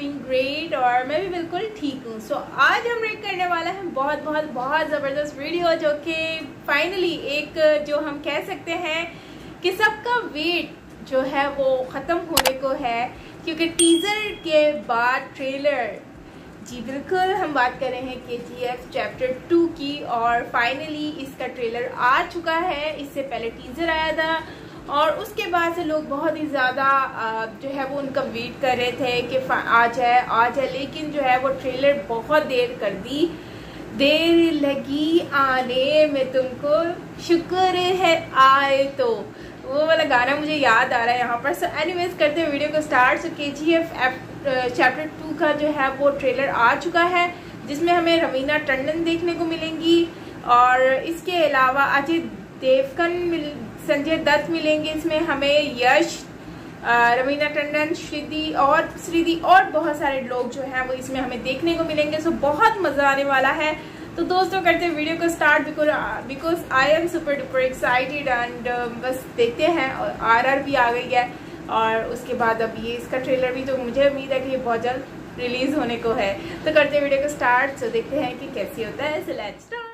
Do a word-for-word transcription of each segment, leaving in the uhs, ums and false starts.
Doing great और मैं भी बिल्कुल ठीक हूँ। सो so, आज हम रिएक्ट करने वाला है बहुत बहुत बहुत ज़बरदस्त वीडियो, जो कि फाइनली एक जो हम कह सकते हैं कि सबका वेट जो है वो ख़त्म होने को है, क्योंकि टीज़र के बाद ट्रेलर, जी बिल्कुल हम बात कर रहे हैं के जी एफ चैप्टर टू की, और फाइनली इसका ट्रेलर आ चुका है। इससे पहले टीज़र आया था और उसके बाद से लोग बहुत ही ज़्यादा जो है वो उनका वेट कर रहे थे कि आ जाए आ जाए, लेकिन जो है वो ट्रेलर बहुत देर कर दी, देर लगी आने में तुमको, शुक्र है आए तो, वो वाला गाना मुझे याद आ रहा है यहाँ पर। सो एनीवेज करते हैं वीडियो को स्टार्ट। सो के जी एफ चैप्टर टू का जो है वो ट्रेलर आ चुका है, जिसमें हमें रवीना टंडन देखने को मिलेंगी और इसके अलावा अजय देवगन मिल संजय दत्त मिलेंगे। इसमें हमें यश, रवीना टंडन, श्रीदी और श्रीदी और बहुत सारे लोग जो हैं वो इसमें हमें देखने को मिलेंगे। सो बहुत मज़ा आने वाला है। तो दोस्तों करते हैं वीडियो को start, because because I am super duper excited and बस देखते हैं। और आर आर भी आ गई है और उसके बाद अब ये इसका ट्रेलर भी, तो मुझे उम्मीद है कि ये बहुत जल्द रिलीज होने को है। तो करते हैं वीडियो को स्टार्ट। सो देखते हैं कि कैसी होता है। So let's start.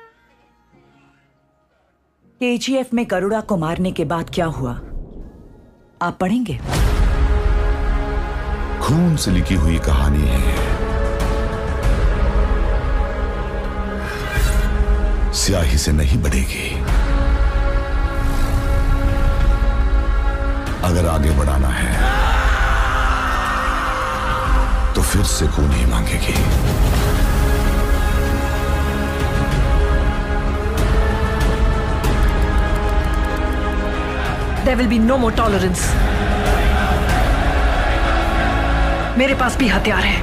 K G F में गरुड़ा को मारने के बाद क्या हुआ, आप पढ़ेंगे? खून से लिखी हुई कहानी है, स्याही से नहीं बढ़ेगी। अगर आगे बढ़ाना है तो फिर से खून ही मांगेगी। There will be no more tolerance. मेरे पास भी हथियार है,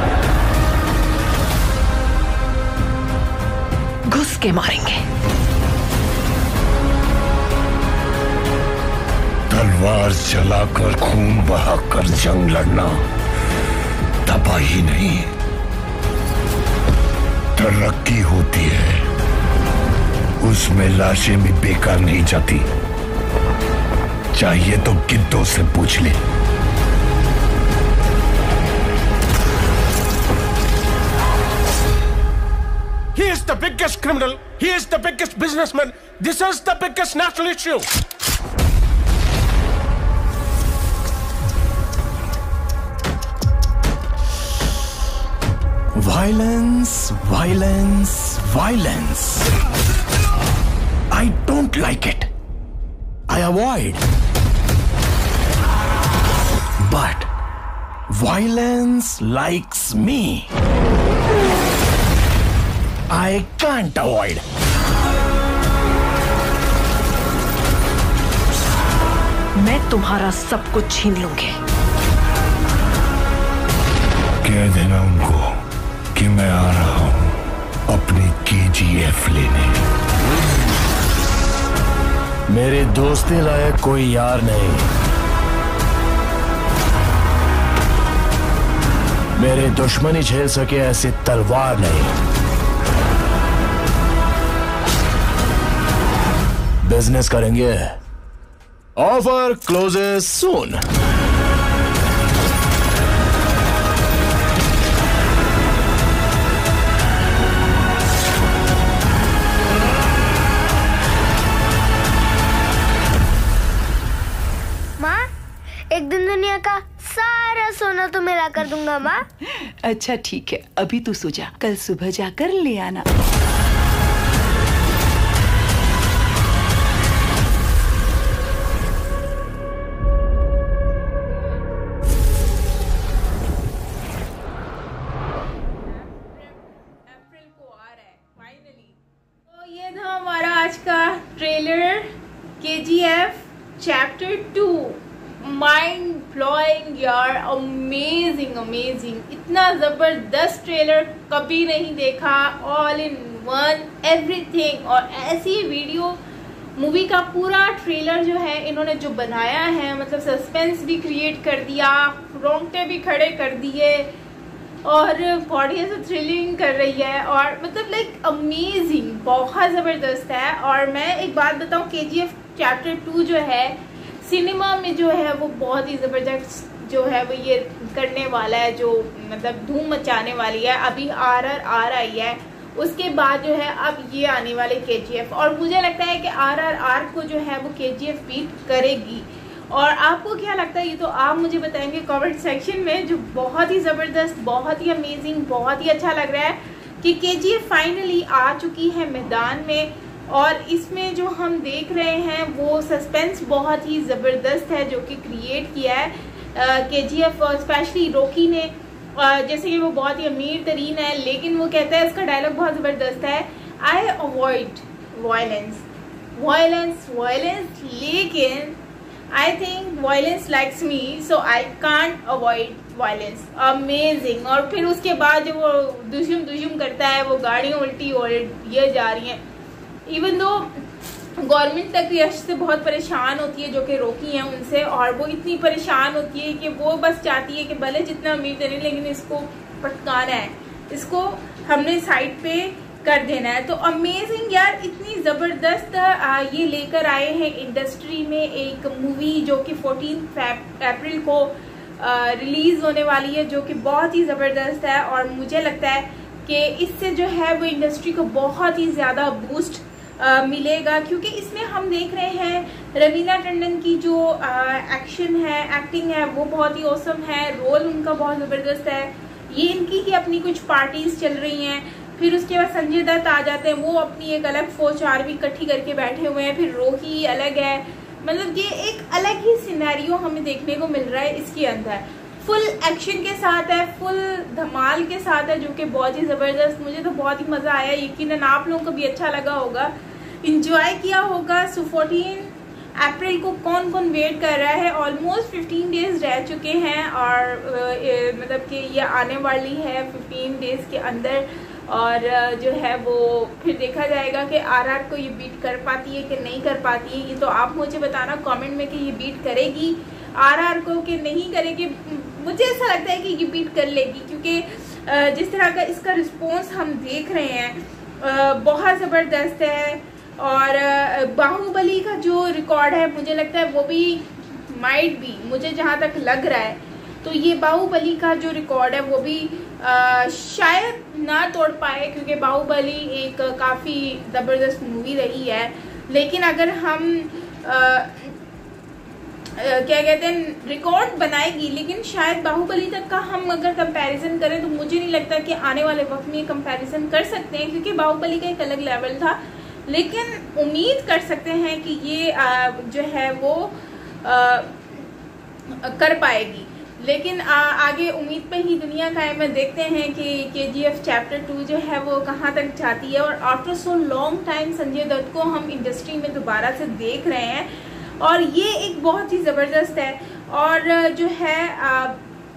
घुस के मारेंगे। तलवार चलाकर खून बहाकर जंग लड़ना तबाही नहीं, तरक्की होती है। उसमें लाशें भी बेकार नहीं जाती। चाहिए तो गिद्धों से पूछ ले। He is the biggest criminal. He is the biggest businessman. This is the biggest national issue. Violence, violence, violence. I don't like it. I avoid. But violence likes me. I can't avoid. मैं तुम्हारा सब कुछ छीन लूंगी। कह देना उनको कि मैं आ रहा हूं अपनी के जी एफ लेने। मेरे दोस्ती लायक कोई यार नहीं, मेरे दुश्मनी झेल सके ऐसी तलवार नहीं। बिजनेस करेंगे, ऑफर क्लोजेस सून। एक दिन दुनिया का सारा सोना तो मिला कर दूंगा माँ। अच्छा ठीक है, अभी तू सो जा, कल सुबह जाकर ले आना। अप्रैल को आ रहा है फाइनली। तो ये था हमारा आज का trailer, K G F chapter two. Mind blowing यार, अमेजिंग अमेजिंग, इतना ज़बरदस्त ट्रेलर कभी नहीं देखा। All in one everything. और ऐसी वीडियो मूवी का पूरा ट्रेलर जो है इन्होंने जो बनाया है, मतलब सस्पेंस भी क्रिएट कर दिया, रोंगटे भी खड़े कर दिए और बॉडी ऐसे थ्रिलिंग कर रही है और मतलब लाइक अमेजिंग, बहुत ज़बरदस्त है। और मैं एक बात बताऊं, के जी एफ चैप्टर टू जो है सिनेमा में जो है वो बहुत ही ज़बरदस्त जो है वो ये करने वाला है, जो मतलब धूम मचाने वाली है। अभी आर आर आर आई है, उसके बाद जो है अब ये आने वाले के जी एफ, और मुझे लगता है कि आर आर आर को जो है वो के जी एफ बीट करेगी। और आपको क्या लगता है ये तो आप मुझे बताएंगे कमेंट सेक्शन में। जो बहुत ही ज़बरदस्त, बहुत ही अमेजिंग, बहुत ही अच्छा लग रहा है कि के जी एफ फाइनली आ चुकी है मैदान में। और इसमें जो हम देख रहे हैं वो सस्पेंस बहुत ही ज़बरदस्त है जो कि क्रिएट किया है K G F, specially Rocky ने। Uh, जैसे कि वो बहुत ही अमीर तरीन है, लेकिन वो कहता है, इसका डायलॉग बहुत ज़बरदस्त है, I avoid violence violence violence लेकिन I think violence likes me, so I can't avoid violence. Amazing. और फिर उसके बाद जो वो दुशुम दुशुम करता है, वो गाड़ियाँ उल्टी और ये जा रही हैं। इवन दो गवर्नमेंट तक यश से बहुत परेशान होती है, जो कि रॉकी हैं उनसे, और वो इतनी परेशान होती है कि वो बस चाहती है कि भले जितना अमीर तरीन, लेकिन इसको पटकाना है, इसको हमने साइड पे कर देना है। तो अमेजिंग यार, इतनी ज़बरदस्त ये लेकर आए हैं इंडस्ट्री में एक मूवी जो कि चौदह अप्रैल को रिलीज होने वाली है, जो कि बहुत ही ज़बरदस्त है। और मुझे लगता है कि इससे जो है वो इंडस्ट्री को बहुत ही ज़्यादा बूस्ट Uh, मिलेगा, क्योंकि इसमें हम देख रहे हैं रवीना टंडन की जो एक्शन uh, है, एक्टिंग है, वो बहुत ही औसम है। रोल उनका बहुत ज़बरदस्त है। ये इनकी ही अपनी कुछ पार्टीज चल रही हैं, फिर उसके बाद संजय दत्त आ जाते हैं, वो अपनी एक अलग फौज आर्मी इकट्ठी करके बैठे हुए हैं, फिर रॉकी अलग है। मतलब ये एक अलग ही सिनेरियो हमें देखने को मिल रहा है इसके अंदर। फुल एक्शन के साथ है, फुल धमाल के साथ है, जो कि बहुत ही ज़बरदस्त। मुझे तो बहुत ही मज़ा आया, यकीनन आप लोगों को भी अच्छा लगा होगा, इंजॉय किया होगा। सो चौदह अप्रैल को कौन कौन वेट कर रहा है? ऑलमोस्ट पंद्रह डेज रह चुके हैं, और uh, मतलब कि ये आने वाली है पंद्रह डेज के अंदर। और uh, जो है वो फिर देखा जाएगा कि आर आर को ये बीट कर पाती है कि नहीं कर पाती है। ये तो आप मुझे बताना कमेंट में कि ये बीट करेगी आर आर को कि नहीं करेगी। मुझे ऐसा लगता है कि ये बीट कर लेगी, क्योंकि uh, जिस तरह का इसका रिस्पॉन्स हम देख रहे हैं uh, बहुत ज़बरदस्त है। और बाहुबली का जो रिकॉर्ड है, मुझे लगता है वो भी माइट भी, मुझे जहाँ तक लग रहा है तो ये बाहुबली का जो रिकॉर्ड है वो भी आ, शायद ना तोड़ पाए, क्योंकि बाहुबली एक काफ़ी ज़बरदस्त मूवी रही है। लेकिन अगर हम आ, आ, क्या कहते हैं, रिकॉर्ड बनाएगी, लेकिन शायद बाहुबली तक का हम अगर कंपैरिजन करें तो मुझे नहीं लगता कि आने वाले वक्त में कंपैरिजन कर सकते हैं, क्योंकि बाहुबली का एक अलग लेवल था। लेकिन उम्मीद कर सकते हैं कि ये आ, जो है वो आ, कर पाएगी। लेकिन आ, आगे उम्मीद पे ही दुनिया कायम है। देखते हैं कि के जी एफ चैप्टर टू जो है वो कहाँ तक जाती है। और after so long time Sanjay Dutt को हम इंडस्ट्री में दोबारा से देख रहे हैं, और ये एक बहुत ही ज़बरदस्त है। और जो है आ,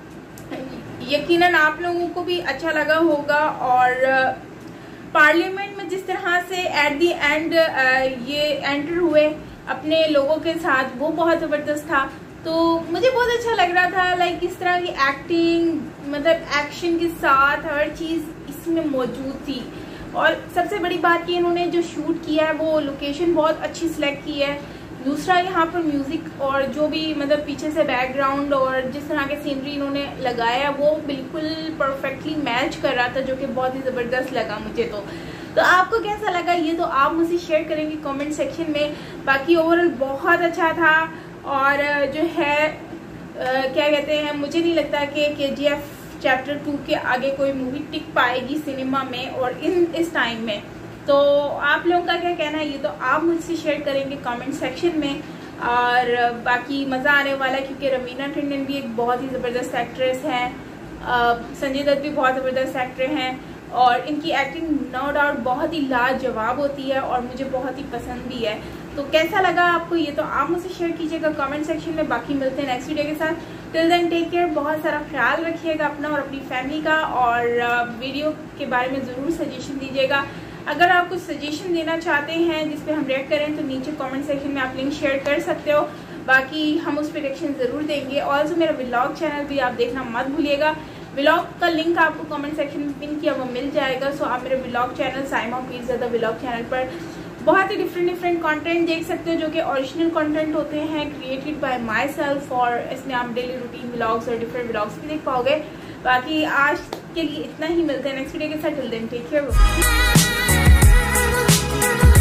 यकीनन आप लोगों को भी अच्छा लगा होगा। और पार्लियामेंट में जिस तरह से एट दी एंड ये एंटर हुए अपने लोगों के साथ, वो बहुत ज़बरदस्त था। तो मुझे बहुत अच्छा लग रहा था, लाइक इस तरह की एक्टिंग, मतलब एक्शन के साथ हर चीज़ इसमें मौजूद थी। और सबसे बड़ी बात कि इन्होंने जो शूट किया है वो लोकेशन बहुत अच्छी सिलेक्ट की है। दूसरा, यहाँ पर म्यूज़िक और जो भी मतलब पीछे से बैकग्राउंड और जिस तरह के सीनरी इन्होंने लगाया वो बिल्कुल परफेक्टली मैच कर रहा था, जो कि बहुत ही ज़बरदस्त लगा मुझे। तो तो आपको कैसा लगा ये तो आप मुझसे शेयर करेंगे कमेंट सेक्शन में। बाकी ओवरऑल बहुत अच्छा था। और जो है आ, क्या कहते हैं, मुझे नहीं लगता कि के जी एफ चैप्टर टू के आगे कोई मूवी टिक पाएगी सिनेमा में और इन इस टाइम में। तो आप लोगों का क्या कहना है ये तो आप मुझसे शेयर करेंगे कमेंट सेक्शन में। और बाकी मज़ा आने वाला है, क्योंकि रवीना टंडन भी एक बहुत ही ज़बरदस्त एक्ट्रेस है, संजय दत्त भी बहुत ज़बरदस्त एक्टर हैं, और इनकी एक्टिंग नो डाउट बहुत ही लाजवाब होती है और मुझे बहुत ही पसंद भी है। तो कैसा लगा आपको ये तो आप मुझसे शेयर कीजिएगा कमेंट सेक्शन में। बाकी मिलते हैं नेक्स्ट वीडियो के साथ। टिल देन टेक केयर, बहुत सारा ख्याल रखिएगा अपना और अपनी फैमिली का। और वीडियो के बारे में ज़रूर सजेशन दीजिएगा। अगर आप कुछ सजेशन देना चाहते हैं जिस पे हम रिएक्ट करें तो नीचे कमेंट सेक्शन में आप लिंक शेयर कर सकते हो। बाकी हम उस पर रिएक्शन ज़रूर देंगे। ऑल्सो मेरा व्लॉग चैनल भी आप देखना मत भूलिएगा। व्लॉग का लिंक आपको कमेंट सेक्शन में पिन किया वो मिल जाएगा। सो आप मेरे vlog channel Saima pizza the vlog channel पर बहुत ही डिफरेंट डिफरेंट कंटेंट देख सकते हो जो कि ओरिजिनल कंटेंट होते हैं, क्रिएटेड बाय माई सेल्फ, और इसमें आप डेली रूटीन व्लॉग्स और डिफरेंट व्लॉग्स भी देख पाओगे। बाकी आज के लिए इतना ही, मिलते हैं नेक्स्ट वीडियो के साथ। Till then take care.